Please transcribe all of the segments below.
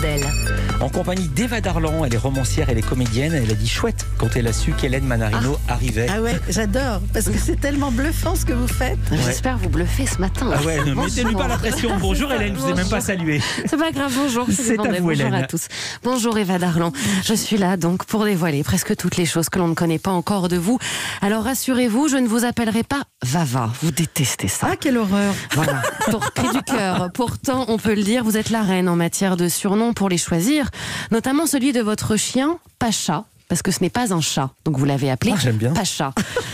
Hirondelle. En compagnie d'Eva Darlan, elle est romancière, elle est comédienne. Elle a dit chouette quand elle a su qu'Hélène Manarino arrivait. Ah ouais, j'adore, parce que c'est tellement bluffant ce que vous faites. J'espère vous bluffer ce matin. Ah ouais, ne mettez-lui pas la pression. Bonjour Hélène, je vous ai même pas salué. C'est pas grave, bonjour. C'est à vous, bonjour Hélène. à tous. Bonjour Eva Darlan. Je suis là donc pour dévoiler presque toutes les choses que l'on ne connaît pas encore de vous. Alors rassurez-vous, je ne vous appellerai pas Vava. Vous détestez ça. Ah, quelle horreur. Voilà, pour cri du cœur. Pourtant, on peut le dire, vous êtes la reine en matière de surnoms pour les choisir, notamment celui de votre chien, Pacha, parce que ce n'est pas un chat, donc vous l'avez appelé j'aime bien. Pacha.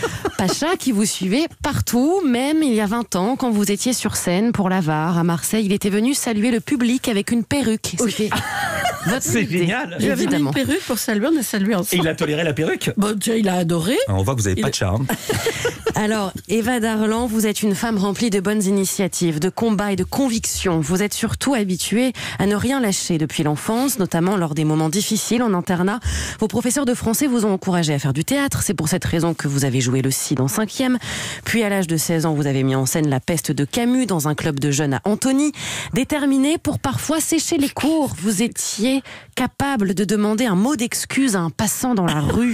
Pacha qui vous suivait partout, même il y a 20 ans, quand vous étiez sur scène pour la VAR à Marseille. Il était venu saluer le public avec une perruque. C'était votre C'est idée, génial. Je lui avais mis évidemment. une perruque pour saluer, on a salué Et ensemble. il a toléré la perruque. Bon, Dieu, il a adoré. On voit que vous n'avez pas de charme. Alors, Eva Darlan, vous êtes une femme remplie de bonnes initiatives, de combats et de convictions. Vous êtes surtout habituée à ne rien lâcher depuis l'enfance, notamment lors des moments difficiles en internat. Vos professeurs de français vous ont encouragé à faire du théâtre. C'est pour cette raison que vous avez joué le Cid en 5e. Puis, à l'âge de 16 ans, vous avez mis en scène La Peste de Camus dans un club de jeunes à Antony. Déterminée pour parfois sécher les cours, vous étiez capable de demander un mot d'excuse à un passant dans la rue.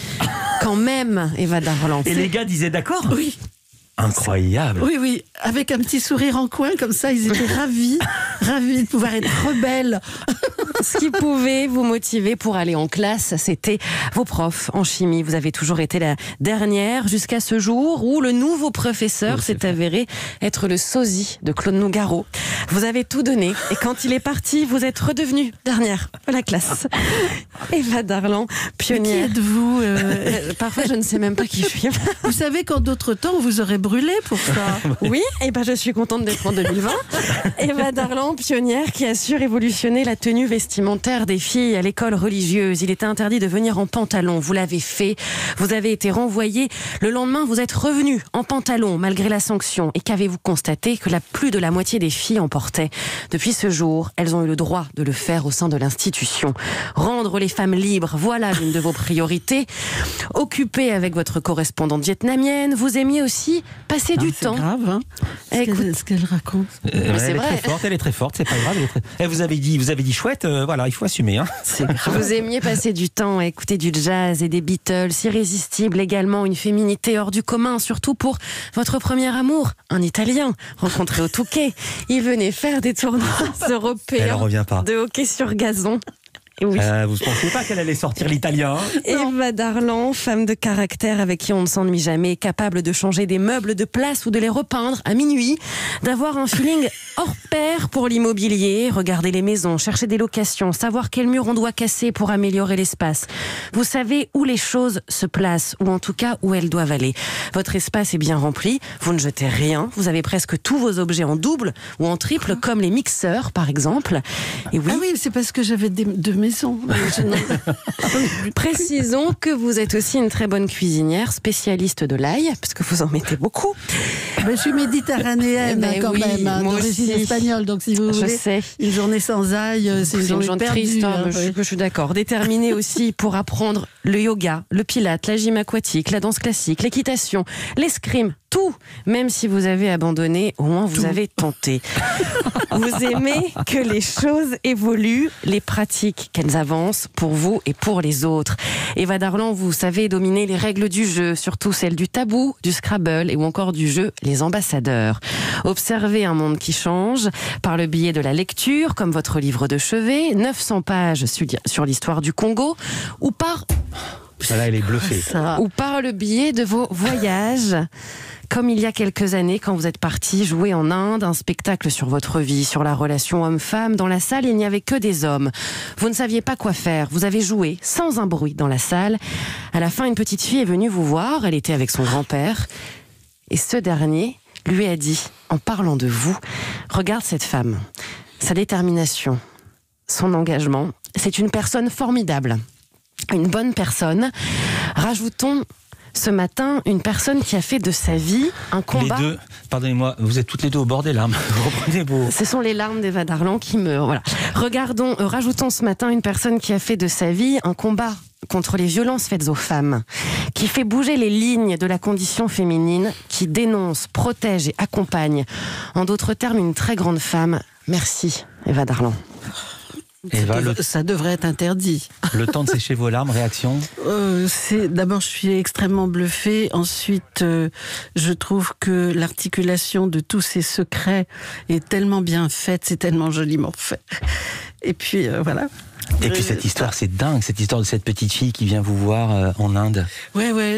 Quand même, Eva Darlan. Et les gars disaient d'accord. Oui, Incroyable. oui, avec un petit sourire en coin, comme ça, ils étaient ravis de pouvoir être rebelles. Ce qui pouvait vous motiver pour aller en classe, c'était vos profs en chimie. Vous avez toujours été la dernière jusqu'à ce jour où le nouveau professeur s'est avéré être le sosie de Claude Nougaro. Vous avez tout donné et quand il est parti, vous êtes redevenue dernière de la classe. Eva Darlan, Qui pionnière. êtes-vous Parfois, je ne sais même pas qui je suis. Vous savez qu'en d'autres temps, on vous aurait brûlé pour ça. Oui, et ben je suis contente d'être en 2020. Eva Darlan, pionnière qui a su révolutionner la tenue vestimentaire des filles à l'école religieuse. Il était interdit de venir en pantalon. Vous l'avez fait. Vous avez été renvoyé. Le lendemain, vous êtes revenu en pantalon malgré la sanction. Et qu'avez-vous constaté? Que plus de la moitié des filles en portaient. Depuis ce jour, elles ont eu le droit de le faire au sein de l'institution. Rendre les femmes libres, voilà l'une de vos priorités. Occupée avec votre correspondante vietnamienne, vous aimiez aussi passer du C'est temps. grave, hein, Écoute, ce qu'elle raconte. c'est elle est vrai. très forte, elle est très forte, c'est pas grave. Vous avez dit chouette, voilà, il faut assumer. Hein. Vous aimiez passer du temps à écouter du jazz et des Beatles, irrésistible également, une féminité hors du commun, surtout pour votre premier amour, un Italien, rencontré au Touquet. Il venait faire des tournois Elle en européens revient pas. de hockey sur gazon. Et oui. Vous ne pensiez pas qu'elle allait sortir l'italien, hein? Eva Darlan, femme de caractère avec qui on ne s'ennuie jamais, capable de changer des meubles de place ou de les repeindre à minuit, d'avoir un feeling hors pair pour l'immobilier, regarder les maisons, chercher des locations, savoir quel mur on doit casser pour améliorer l'espace. Vous savez où les choses se placent, ou en tout cas où elles doivent aller. Votre espace est bien rempli, vous ne jetez rien, vous avez presque tous vos objets en double ou en triple, comme les mixeurs par exemple. Et oui, Ah oui, c'est parce que j'avais deux maisons. précisons que vous êtes aussi une très bonne cuisinière, spécialiste de l'ail, parce que vous en mettez beaucoup. Je suis méditerranéenne Ben quand oui, même, hein, moi d'origine aussi. espagnole. Donc si vous Je voulez, sais. une journée sans ail, c'est une journée perdue. triste, hein, je, oui. je suis d'accord. Déterminée aussi pour apprendre le yoga, le pilate, la gym aquatique, la danse classique, l'équitation, l'escrime, tout. Même si vous avez abandonné, au moins vous avez tenté. Vous aimez que les choses évoluent, les pratiques qu'elles avancent pour vous et pour les autres. Eva Darlan, vous savez dominer les règles du jeu, surtout celles du tabou, du Scrabble et ou encore du jeu Les Ambassadeurs. Observez un monde qui change par le biais de la lecture, comme votre livre de chevet, 900 pages sur l'histoire du Congo, ou par Elle est bluffée. Ça. ou par le biais de vos voyages. Comme il y a quelques années, quand vous êtes parti jouer en Inde, un spectacle sur votre vie, sur la relation homme-femme. Dans la salle, il n'y avait que des hommes. Vous ne saviez pas quoi faire. Vous avez joué sans un bruit dans la salle. À la fin, une petite fille est venue vous voir. Elle était avec son grand-père. Et ce dernier lui a dit, en parlant de vous, regarde cette femme, sa détermination, son engagement. C'est une personne formidable. Une bonne personne. Rajoutons ce matin une personne qui a fait de sa vie un combat. Les deux, pardonnez-moi, vous êtes toutes les deux au bord des larmes. Reprenez vos... Ce sont les larmes d'Eva Darlan qui me... Voilà. Rajoutons ce matin une personne qui a fait de sa vie un combat contre les violences faites aux femmes, qui fait bouger les lignes de la condition féminine, qui dénonce, protège et accompagne. En d'autres termes, une très grande femme. Merci, Eva Darlan. Eva, Ça devrait être interdit. le temps de sécher vos larmes, réaction? D'abord, je suis extrêmement bluffée. Ensuite, je trouve que l'articulation de tous ces secrets est tellement bien faite, c'est tellement joliment fait. Et puis, voilà. Et puis cette histoire, c'est dingue, cette histoire de cette petite fille qui vient vous voir en Inde. Ouais,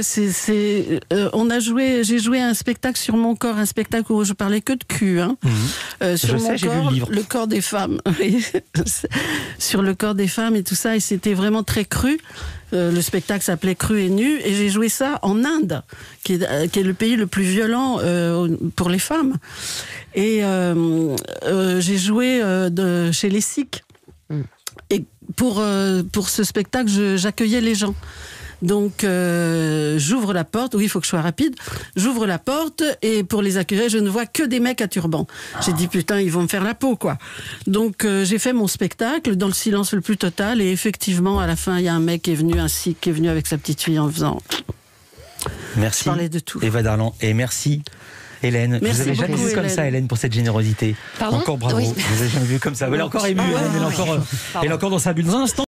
j'ai joué un spectacle sur mon corps, un spectacle où je parlais que de cul, hein. Sur mon j'ai corps, lu le livre. le corps des femmes, oui. Sur le corps des femmes et tout ça, et c'était vraiment très cru. Le spectacle s'appelait Cru et Nu, et j'ai joué ça en Inde, qui est le pays le plus violent pour les femmes. Et j'ai joué chez les Sikhs. Et pour ce spectacle, j'accueillais les gens. Donc, j'ouvre la porte. Oui, il faut que je sois rapide. J'ouvre la porte et pour les accueillir, je ne vois que des mecs à turban. J'ai dit, putain, ils vont me faire la peau, quoi. Donc, j'ai fait mon spectacle dans le silence le plus total. Et effectivement, à la fin, il y a un mec qui est venu, un Sikh, qui est venu avec sa petite fille en faisant... Merci. Je parlais de tout. Eva Darlan. Et merci, Hélène. Merci vous avez jamais beaucoup, vu comme Hélène. ça, Hélène, pour cette générosité. Pardon ? Encore bravo. Oui. Vous avez jamais vu comme ça. Elle est encore émue, Hélène. Elle est encore dans sa bulle. Dans un instant.